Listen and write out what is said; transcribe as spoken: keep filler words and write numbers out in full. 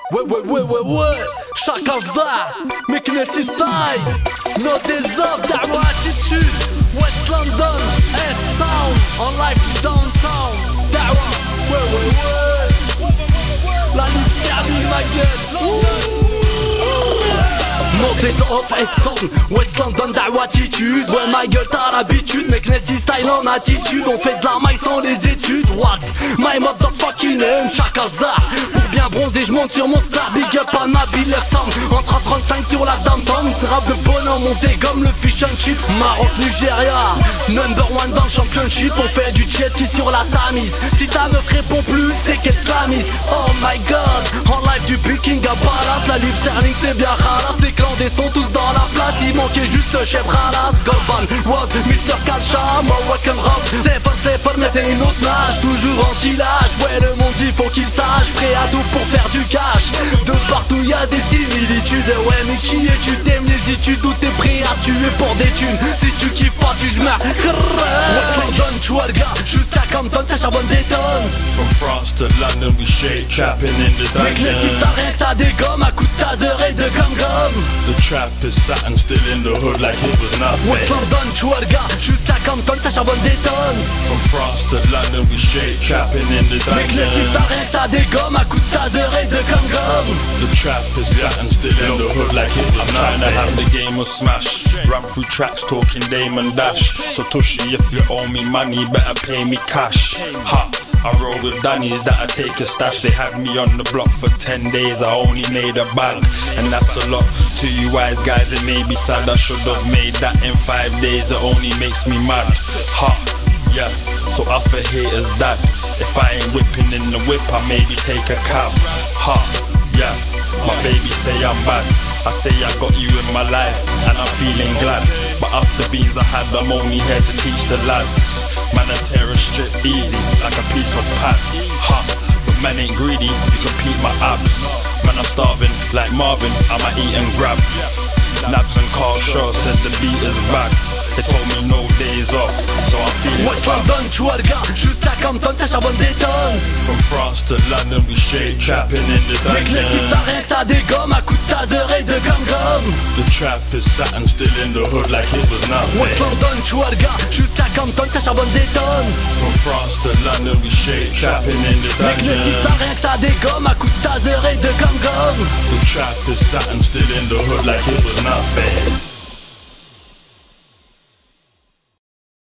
Ouais ouais ouais ouais ouais, chacun se bat, Meknessi style, no désordre, da'wa attitude, West London, East Town, en live to downtown, da'wa, ouais ouais ouais, la lutte termine ma gueule. Montez top F-Zone, West London, da'wa attitude. Ouais ma gueule t'as l'habitude, Meknessi style en attitude. On fait de la maille sans les études. What's my motherfucking name? Chacun pour bien bronzer j'monte sur mon star. Big up à Nabil F-Sound, en trois trente-cinq sur la downtown. Rap de bonhomme, on dégomme le fish and chip. Maroc, Nigeria, number one dans le championship. On fait du jet qui sur la Tamise. Si ta meuf répond plus, c'est qu'elle tamise. Oh my god, en live du Peking à Palace. La livre sterling c'est bien ralasse. Les clandés sont tous dans la place. Il manquait juste le chef Ralas. Goldman, Rod, mister Kalcha, moi rock'n'roll. C'est fort, c'est fort, mais t'es une autre nage. Toujours anti-lâche, ouais le monde il faut qu'il sache. Prêt à tout pour faire du cash. De partout y'a des similitudes. Ouais mais qui es-tu? T'aimes les études ou t'es prêt à tuer pour des thunes? Si tu kiffes pas tu j'm'as. West London, Chouarga, jusqu'à Compton ça charbonne des tonnes. From France to London we shake, trapping in the dungeon. Meknessi t'as rien que ça dégomme à coups de taser et de gum-gum. The trap is satin still in the hood like it was nothing. West London, Chouarga, jusqu'à Compton ça charbonne des tonnes. From France to London we shake, trapping in the Meknessi dungeon. t'as rien que ça dégomme à coups de taser et de gum-gum. The trap is satin still in the hood like it was nothing. Trying to have the game of smash, run through tracks talking Dame and Dash. So Tushy, if you owe me money better pay me cash. Ha, I roll with Danny's that I take a stash. They had me on the block for ten days, I only made a bag. And that's a lot to you wise guys, it may be sad. I should have made that in five days, it only makes me mad. Ha, yeah, so off for haters that. If I ain't whipping in the whip, I maybe take a cab. Ha, yeah, my baby say I'm bad. I say I got you in my life, and I'm feeling glad. But after beans I had, I'm only here to teach the lads. Man, I tear a strip easy, like a piece of pad. Ha, but man ain't greedy, you can peep my abs. Man, I'm starving, like Marvin, I'ma eat and grab. Nabs and Carl Shaw said the beat is back. They told me no days off, so I'm feeling West London, Chouarga, jusqu'à Compton ça charbonne des tonnes. From France to London we shake, trapping in the Meknessi dungeon. t'as rien que ça dégomme à coups de taser et de gum-gum. The trap is satin still in the hood like it was West nothing. London, Chouarga, jusqu'à Compton ça charbonne des tonnes. From France to London we shake, trapping in the Meknessi dungeon. t'as rien que ça dégomme à coups de taser et de gum-gum. The trap is satin still in the hood like it was nothing.